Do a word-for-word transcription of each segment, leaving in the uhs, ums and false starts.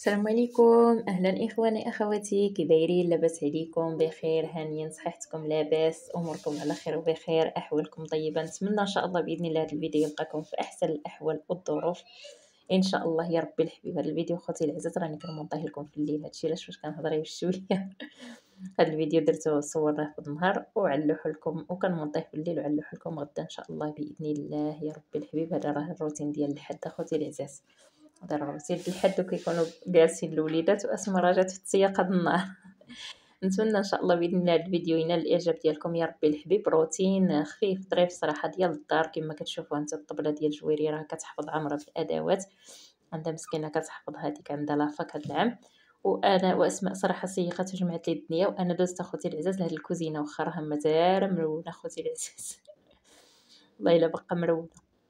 السلام عليكم، اهلا اخواني اخواتي، كي دايرين؟ لاباس عليكم؟ بخير؟ هانيين؟ صحتكم لاباس؟ اموركم على خير وبخير؟ احوالكم طيبه؟ نتمنى ان شاء الله باذن الله هذا الفيديو يلقاكم في احسن الاحوال والظروف ان شاء الله يا ربي الحبيب. هذا الفيديو خوتي العزاز راني كنمونطيه لكم في الليل، هادشي علاش فاش كنهضر غير شويه هذا الفيديو درته صورناه في النهار وعلوح لكم وكنمونطيه في الليل وعلوح لكم غدا ان شاء الله باذن الله يا ربي الحبيب. هذا راه الروتين ديال الحد اخوتي العزاز، هذا راه روتين الحد وكيكونوا جالسين الوليدات واسماء راه جات في السياق هذا النهار نتمنى ان شاء الله باذن الله هذا الفيديو ينال الاعجاب ديالكم يا ربي الحبيب. روتين خفيف ظريف صراحه ديال الدار كما كتشوفوا انت. الطبله ديال جويري راه كتحفظ عامره بالادوات، عندها مسكينه كتحفظ هذيك عندها لافاك هذا العام، وانا واسماء صراحه سيخات وجمعت لي الدنيا. وانا دوزت اخوتي العزاز لهاد الكوزينه واخا راها مزال مرونه اخوتي العزاز والله الا باقا مرونه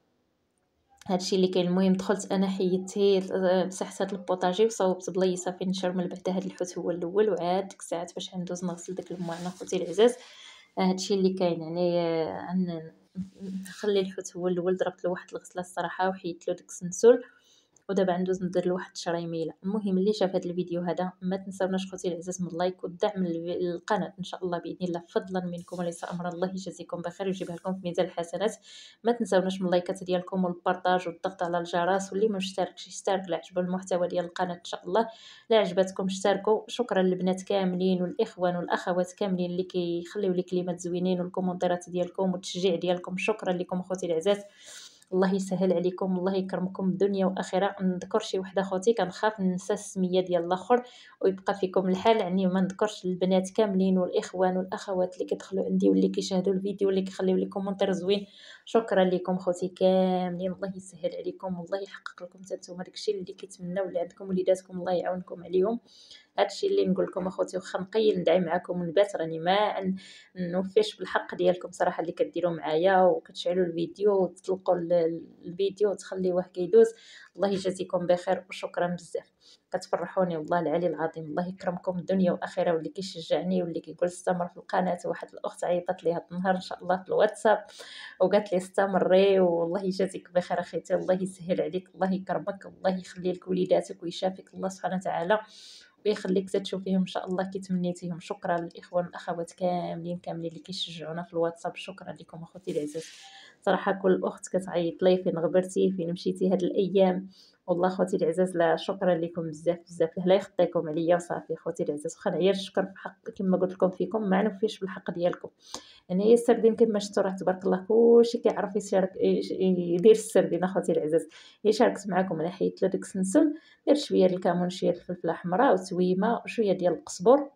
هادشي اللي كاين. المهم دخلت انا حيدت مسحت هاد البوطاجي وصوبت بليصه فين نشرمل بعدا هاد الحوت هو الاول، وعاد ديك الساعات فاش غندوز نغسل داك المعنا اخوتي العزاز. هادشي اللي كاين يعني عن نخلي الحوت هو الاول. ضربت له واحد الغسله الصراحه وحيدت له داك السنسول، ودابا ندوز ندير له واحد الشريميله. المهم اللي شاف هذا الفيديو هذا ما تنساوناش خوتي العزاز من لايك والدعم للقناه ان شاء الله باذن الله، فضلا منكم وليس امر. الله يجازيكم بخير ويجيبها لكم في ميزان الحسنات. ما تنساوناش من اللايكات ديالكم والبارطاج والضغط على الجرس، واللي ما مشتركش يشترك لا عجبو المحتوى ديال القناه ان شاء الله. لا عجبتكم اشتركوا. شكرا للبنات كاملين والاخوان والاخوات كاملين اللي كيخليو لي كلمات زوينين والكومونتيرات ديالكم والتشجيع ديالكم. شكرا لكم اخوتي العزاز، الله يسهل عليكم، الله يكرمكم الدنيا واخره. نذكر شي وحده اخوتي كنخاف ننسى السميه ديال الاخر ويبقى فيكم الحال، يعني ما نذكرش البنات كاملين والاخوان والاخوات اللي كيدخلوا عندي واللي كيشاهدوا الفيديو واللي كيخليو لي كومونتير زوين. شكرا لكم خوتي كاملين، الله يسهل عليكم والله يحقق لكم حتى نتوما داكشي اللي كتمناو اللي عندكم وليداتكم، الله يعاونكم عليهم. هادشي اللي نقول لكم اخوتي، واخا نقيل ندعي معكم ونبات راني ما نوفيش بالحق ديالكم صراحه اللي كديروا معايا وكتشعلوا الفيديو وتطلقوا الفيديو وتخليوه كيدوز. الله يجازيكم بخير وشكرا بزاف، كتفرحوني والله العلي العظيم. الله يكرمكم الدنيا واخره، واللي كيشجعني واللي كيقول استمر في القناه. واحد الاخت عيطت لي هذا النهار ان شاء الله في الواتساب وقالت لي استمري، والله يجازيك بخير اخيتي، الله يسهل عليك، الله يكرمك، الله يخلي لك وليداتك ويشافيك الله سبحانه وتعالى ويخليك تشوفيهم ان شاء الله كي تمنيتيهم. شكرا للاخوان والاخوات كاملين كاملين اللي كيشجعونا في الواتساب. شكرا لكم اخوتي العزاز صراحه. كل اخت كتعيط لي فين غبرتي فين مشيتي هاد الايام، والله خوتي العزاز لا شكرا لكم بزاف بزاف. لا يخطيكم عليا وصافي خوتي العزاز. واخا نعير الشكر بحق كما قلت لكم فيكم ما نوفيش بالحق ديالكم. يعني هي السردين كما شفتوا راه تبارك الله كلشي كيعرف يشارك يدير السردين اخوتي العزاز. هي شاركت معكم، انا حيدت له داك السنسل، درت شويه ديال الكمون شويه ديال الفلفله الحمراء وتويمه وشويه ديال القزبر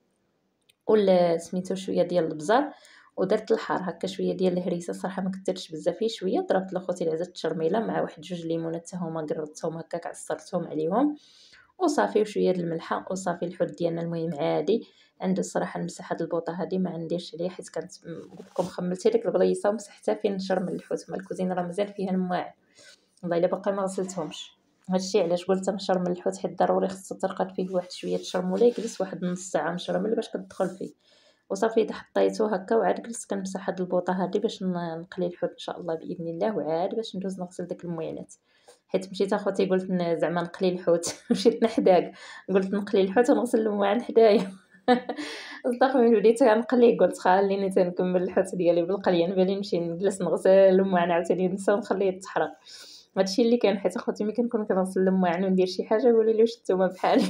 ولا سميتو شويه ديال البزار ودرت الحار هكا شويه ديال الهريسه صراحه ما كثرتش بزاف شويه. ضربت لخوتي العزاز التشرميله مع واحد جوج ليمونات حتى هما قرطتهم هكاك عصرتهم عليهم وصافي وشويه د الملحه وصافي. الحوت ديالنا المهم عادي عندي الصراحه نمسح هاد البوطه هادي ما عنديش عليها حيت كانت قلت لكم خملت هذيك البليصه ومسحتها فين نشر من الحوت. ما الكوزينه راه مازال فيها الماعن والله الا باقي ما غسلتهمش. هادشي علاش قلت نشر من الحوت حيت ضروري خصو ترقد فيه واحد شويه تشرموله يجلس واحد نص ساعه مشرمل باش كتدخل فيه وصافي. حطيتو هكا وعاد جلست كنمسح هاد البوطه هادي باش نقلي الحوت ان شاء الله باذن الله، وعاد باش ندوز نغسل داك الموينات. حيت مشيت اخوتي قلت زعما نقلي الحوت مشيت نحداك قلت نقلي الحوت ونغسل الموعن حدايا صدق من بديت غنقلي قلت خليني تنكمل الحوت ديالي بالقليه نبالي نمشي نجلس نغسل الموعن عاوتاني ننسى ونخليه يتحرق. هادشي اللي كان. حيت اخوتي ملي كنكون كنغسل الموعن وندير شي حاجه قولوا لي واش نتوما بحالي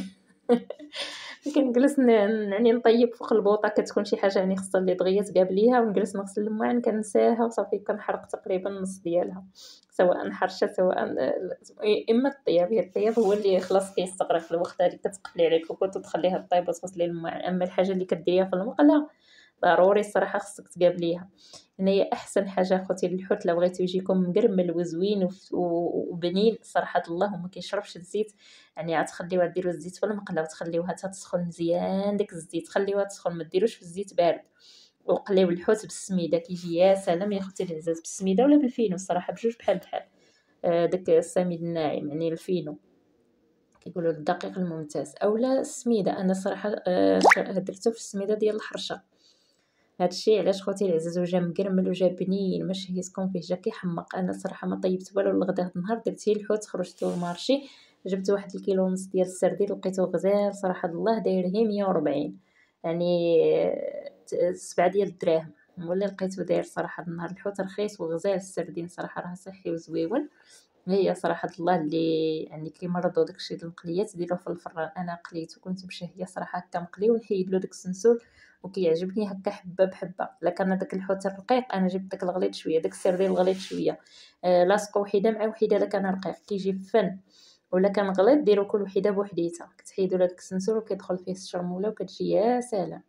كنجلس يعني نطيب فوق البوطه كتكون شي حاجه يعني خصها اللي دغيا تقابليها ونجلس نغسل الموعن كنساها وصافي كنحرق تقريبا النص ديالها سواء حرشه سواء اما الطياب. هي الطياب هو اللي خلاص كيستغرق الوقت هذيك كتقفلي على الكوكوط وتخليها طيب وتغسلي الموعن. اما الحاجه اللي كديريها في المقله ضروري الصراحه خصك تقابليها. يعني هي احسن حاجه اخوتي للحوت لا بغيتو يجيكم مقرمل وزوين وبنين صراحه الله وما كيشربش الزيت. يعني غتخليوها ديروا الزيت في المقله وتخليوها حتى تسخن مزيان داك الزيت، خليوها تسخن ما ديروش في الزيت بارد. وقليو الحوت بالسميده كيجي يا سلام يا اختي العزاز بالسميده ولا بالفينو الصراحه بجوج بحال بحال. آه داك السميد الناعم يعني الفينو كيقولوا الدقيق الممتاز اولا السميده. انا صراحه آه درتو في السميده ديال الحرشه. هادشي علاش خوتي العزاز وجا مقرمل وجا بنين ماشي هيسكم فيه جا كيحمق. انا صراحه ما طيبت والو الغدا هاد النهار درت غير الحوت خرجتو المارشي جبت واحد الكيلو ونص ديال السردين لقيته غزال صراحه الله داير غير مية وربعين، يعني سبعة ديال الدراهم. ملي لقيته داير صراحه النهار الحوت رخيص وغزال السردين صراحه راه صحي وزويون. هي صراحه الله اللي يعني كيمرضوا داكشي د المقليات ديروه في الفران. انا قليته كنت مشهيه صراحه هكا مقلي ونحيد له داك السنسول وكيعجبني هكا حبه بحبه. الا كان داك الحوت الرقيق انا جبت داك الغليظ شويه، داك السردين الغليظ شويه آه لاصقو وحده مع وحده. الا كان رقيق كيجي فن، ولا كان غليظ ديروا كل وحده بوحديتها، كتحيدوا داك السنسول وكيدخل فيه الشرموله وكتجي يا سلام.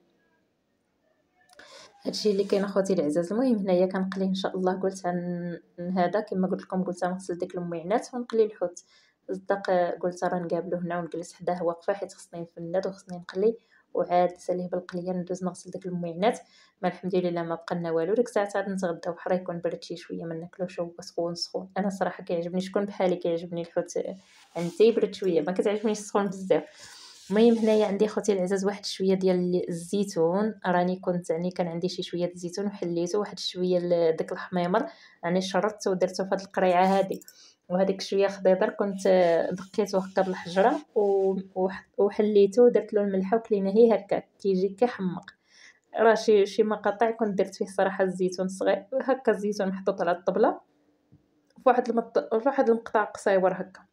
هادشي اللي كاين اخوتي العزاز. المهم هنايا كنقلي ان شاء الله، قلت عن هذا كما قلت لكم، قلت غنغسل ديك المعينات ونقلي الحوت. صدق قلت راه نقابلو هنا ونجلس حداه واقفه حيت خصني نفند وخصني نقلي، وعاد ساليه بالقليه ندوز نغسل ديك المعينات. ما الحمد لله ما بقى لنا والو. ديك الساعه عاد نتغداو بحرا يكون برد شي شويه ما ناكلوش هو سخون سخون. انا صراحه كيعجبني شكون بحالي كيعجبني الحوت يعني يبرد شويه، ما كتعجبنيش السخون بزاف. المهم هنايا عندي خوتي العزاز واحد شويه ديال الزيتون، راني كنت يعني كان عندي شي شويه الزيتون وحليته، واحد شويه داك الحميمر يعني شرطته ودرته في هاد القريعه هادي، وهذيك شويه خضيضر كنت دقيته هكا بالحجره وحليته ودرت له الملحه وكلينا هي هكا كيجي كيحمق. راه شي شي مقاطع كنت درت فيه صراحه الزيتون صغير هكا، الزيتون محطوط على الطبله فواحد المط... واحد المقطع قصيور هكا.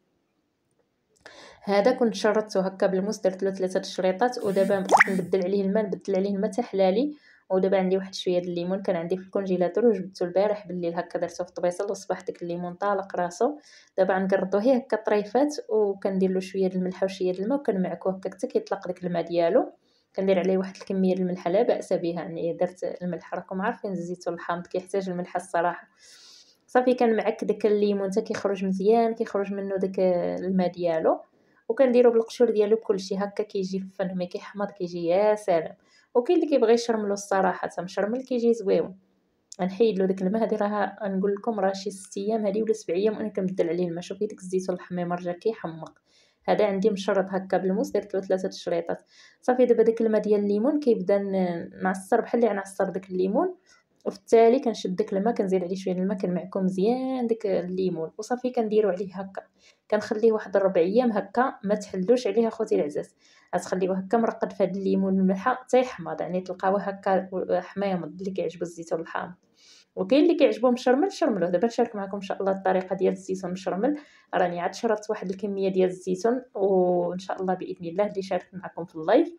هذا كنت شرطته هكا بالموس، درت له ثلاثه الشريطات. ودابا بقيت نبدل عليه الماء، نبدل عليه الماء حتى حلالي. ودابا عندي واحد شويه د الليمون كان عندي في الكونجيلاتور وجبدته البارح بالليل هكا، درته في الطبيصل وصبح داك الليمون طالق راسو. دابا غنقرطوه هي هكا طريفات وكندير له شويه د الملح وشويه د الماء وكنمعكوه هكا حتى كيطلق داك الماء ديالو. كندير عليه واحد الكميه د الملح لا باس بها، يعني درت الملح راكم عارفين الزيتون الحامض كيحتاج الملح الصراحه. صافي كنمعك داك الليمون حتى كيخرج مزيان، كيخرج منه داك الماء ديالو، وكنديرو بالقشور ديالو بكلشي هكا كيجي فن مي كيحمض كيجي يا سلام. وكاين اللي كيبغي يشرملو الصراحه حتى مشرمل كيجي زويون. غنحيد له داك الماء. هذه راه نقول لكم راه شي ست ايام هذه ولا سبع ايام وانا كنبدل عليه الماء. شوفي داك الزيتون الحميمر جا كيحمق. هذا عندي مشرط هكا بالموس، درت له ثلاثه الشريطات. صافي دابا داك الماء ديال الليمون كيبدا نعصر بحال اللي غنعصر داك الليمون، وفي التالي كنشد داك الماء كنزيد عليه شويه الماء كنمعكو مزيان داك الليمون وصافي كنديرو عليه هكا. كنخليه واحد ربع ايام هكا ما تحلوش عليه اخوتي العزاز. غتخليوه هكا مرقد في هذا الليمون والملحه حتى يحمض، يعني تلقاوه هكا حميمض اللي كيعجبو الزيتون الحامض. وكاين اللي كيعجبو مشرمل شرملوه. دابا نشارك معكم ان شاء الله الطريقه ديال الزيتون مشرمل. راني عاد شربت واحد الكميه ديال الزيتون وان شاء الله باذن الله اللي شاركت معكم في اللايف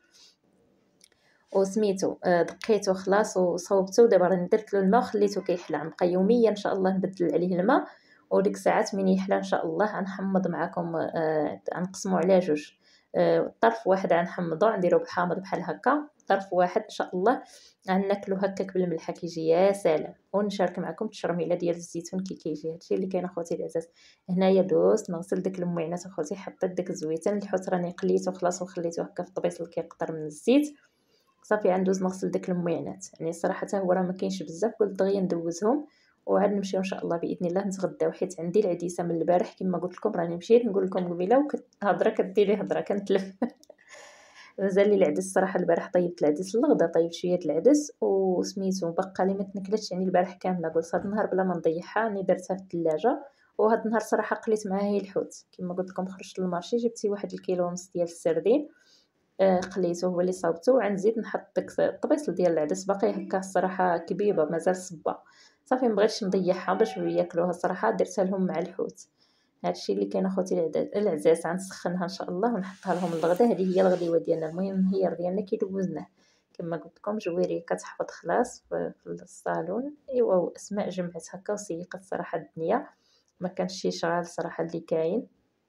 وسميتو دقيتو خلاص وصوبتو. دابا راني درت له الماء وخليته كيحلى. غنبقى يوميا ان شاء الله نبدل عليه الماء، وديك الساعات من يحلى ان شاء الله غنحمض معكم. آه غنقسمو على جوج. آه طرف واحد غنحمضو نديرو بالحامض بحال هكا، طرف واحد ان شاء الله غناكلو هكاك بالملحه كيجي يا سلام. ونشارك معكم التشرميله ديال الزيتون كي كيجي. هادشي اللي كاين اخوتي العزاز. هنايا دوزت نغسل داك المعينات اخوتي، حطيت داك الزويتان الحوت راني قليته خلاص وخليته هكا في الطبيص اللي كيقطر من الزيت. صافي غندوز نغسل داك المعينات، يعني صراحه هو راه ما كاينش بزاف، قلت دغيا ندوزهم وعاد نمشيو ان شاء الله باذن الله نتغداو. حيت عندي العديسه من البارح كما قلت لكم، راني مشيت نقول لكم قبيله وكتهضره كديري هضره كنتلف. مازال لي العدس الصراحه البارح طيبت العدس الغدا، طيبت شويه العدس وسميتو بقى لي ما تنكلتش يعني البارح كامله. قلت هذا النهار بلا ما نضيعها راني درتها في الثلاجه. وهذا النهار صراحه قليت معاه هي الحوت كما قلت لكم. خرجت للمارشي جبتي واحد الكيلو ونص ديال السردين، آه قليته هو اللي صاوبته. وغنزيد نحط داك الطبيصل ديال العدس باقي هكا الصراحه كبيبه مازال صبه. صافي مبغيتش نضيعها باش ياكلوها الصراحه، درتها لهم مع الحوت. هادشي اللي كاين اخوتي العزاز. غنسخنها ان شاء الله ونحطها لهم الغدا. هذه هي الغديوه ديالنا. المهم النهيار ديالنا كيدوزناه كما قلت لكم. جويريه كتحفظ خلاص في الصالون. ايوا اسماء جمعت هكا وسيقت صراحه الدنيا، ما كانش شي شغال صراحه اللي كاين.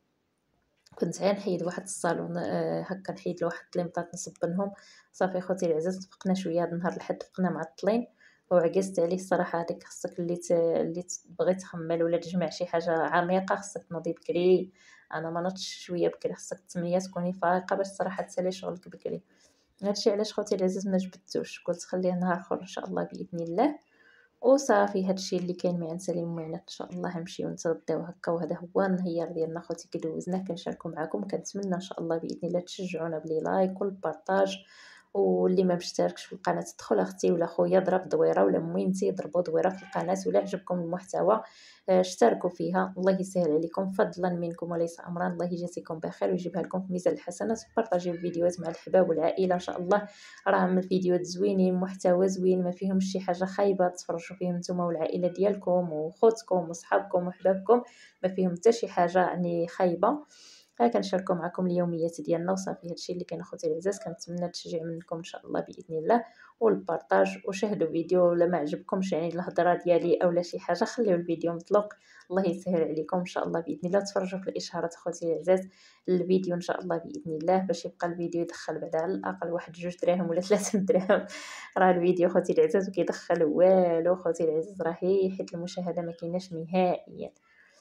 كنت غير نحيد واحد الصالون آه هكا نحيد له واحد ليمطات نصبنهم. صافي خوتي العزاز تفقنا شويه هذا النهار الحد تفقنا معطلين وعجزت عليه الصراحه. هذيك خصك اللي ت... اللي تبغي تخمل ولا تجمع شي حاجه عميقه خصك تنوضي بكري. انا ما نضتش شويه بكري، خصك الثمانية تكوني فايقه باش صراحه تسالي شغلك بكري. هادشي علاش خوتي العزاز ما جبدتوش، قلت خليه نهار اخر ان شاء الله باذن الله. وصافي هادشي اللي كاين معنا نسالي المعينات ان شاء الله نمشيو نتغداو هكا. وهذا هو النهار ديالنا خوتي كي دوزناه كنشاركو معكم. كنتمنى ان شاء الله باذن الله تشجعونا بلي لايك والبارطاج واللي ما مشتركش في القناه تدخل اختي ولا خويا ضرب دويره ولا موينتي ضربوا دويره في القناه، ولا عجبكم المحتوى اشتركوا فيها. الله يسهل عليكم فضلا منكم وليس امرا. الله يجازيكم بخير ويجيبها لكم في ميزان الحسنات. بارطاجيو الفيديوهات مع الحباب والعائله ان شاء الله، راهم الفيديوهات زوينين، محتوى زوين، ما فيهمش شي حاجه خايبه تفرجوا فيهم نتوما والعائله ديالكم وخوتكم وصحابكم وحبابكم، ما فيهم حتى شي حاجه يعني خايبه. ها كنشاركوا معكم اليوميات ديالنا وصافي. هادشي اللي كاين اخوتي العزاز، كنتمنى التشجيع منكم ان شاء الله باذن الله والبارطاج. وشاهدوا فيديو ولا ما عجبكمش يعني الهضره ديالي اولا شي حاجه، خليو الفيديو مطلق. الله يسهل عليكم ان شاء الله باذن الله. تفرجوا في الاشهارات اخوتي العزاز الفيديو ان شاء الله باذن الله، باش يبقى الفيديو يدخل بعد على الاقل واحد جوج دراهم ولا ثلاثة دراهم. راه الفيديو اخوتي العزاز وكيدخل والو اخوتي العزاز، راه حيت المشاهده ما كايناش نهائيا.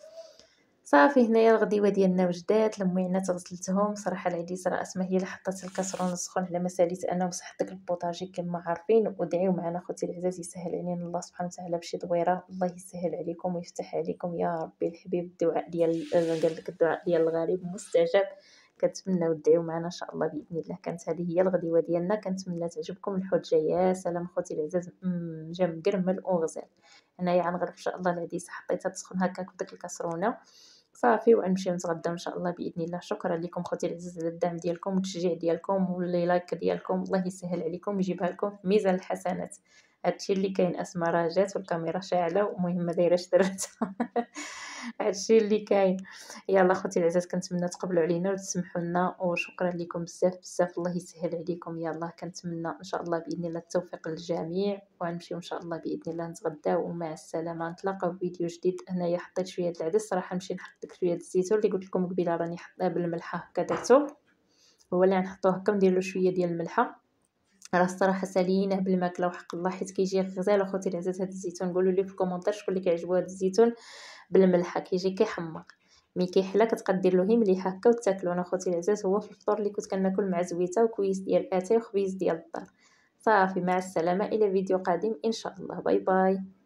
صافي هنايا الغديوه ديالنا وجدات، المعينات غسلتهم صراحه. العديس راه اسمها هي اللي حطات الكاسرون السخون على مساليت انا وصحت داك البوطاجي كما عارفين. ودعيو معنا خوتي العزاز يسهل علينا الله سبحانه وتعالى بشي دويره. الله يسهل عليكم ويفتح عليكم يا ربي الحبيب. الدعاء ديال قال لك الدعاء ديال الغريب مستجاب. كنتمناو تدعيو معنا ان شاء الله باذن الله. كانت هذه هي الغديوه ديالنا، كنتمنى تعجبكم الحجه. يا سلام خوتي العزاز، جا مقرمل وغزال. هنايا غنغرف ان شاء الله العديس حطيتها تسخن هكاك بداك الكاسرونه صافي، وغنمشيو نتغداو ان شاء الله باذن الله. شكرا لكم خوتي العزاز على الدعم ديالكم والتشجيع ديالكم واللي لايك ديالكم. الله يسهل عليكم ويجيبها لكم في ميزان الحسنات. هادشي اللي كاين. اسماء راه جات والكاميرا شاعله ومهم ما دايره درتها. هادشي اللي كاين. يلا خوتي العزاز كنتمنى تقبلوا علينا وتسمحوا لنا، وشكرا لكم بزاف بزاف. الله يسهل عليكم. يلا كنتمنى ان شاء الله باذن الله التوفيق للجميع، وغنمشيو ان شاء الله باذن الله نتغداو ومع السلامه. نتلاقاو في فيديو جديد. هنايا حطيت شويه د العدس، صراحه نمشي نحط ديك شويه د الزيتون اللي قلت لكم قبيله راني حطاه بالملحه هكا درتو، هو اللي غنحطوه هكا ندير له شويه ديال الملحه. راه الصراحه ساليناه بالماكله وحق الله حيت كيجي غزال اخوتي العزاز. هذا الزيتون قولوا لي في الكومونتير شكون اللي كيعجبو هذا الزيتون بالملحه، كيجي كيحمق مي كيحلى. كتبقى دير له مليح هكا وتاكلوا. انا اخوتي العزاز هو في الفطور اللي كنت كناكل مع زويته وكويس ديال اتاي وخبيز ديال الدار. صافي مع السلامه الى فيديو قادم ان شاء الله. باي باي.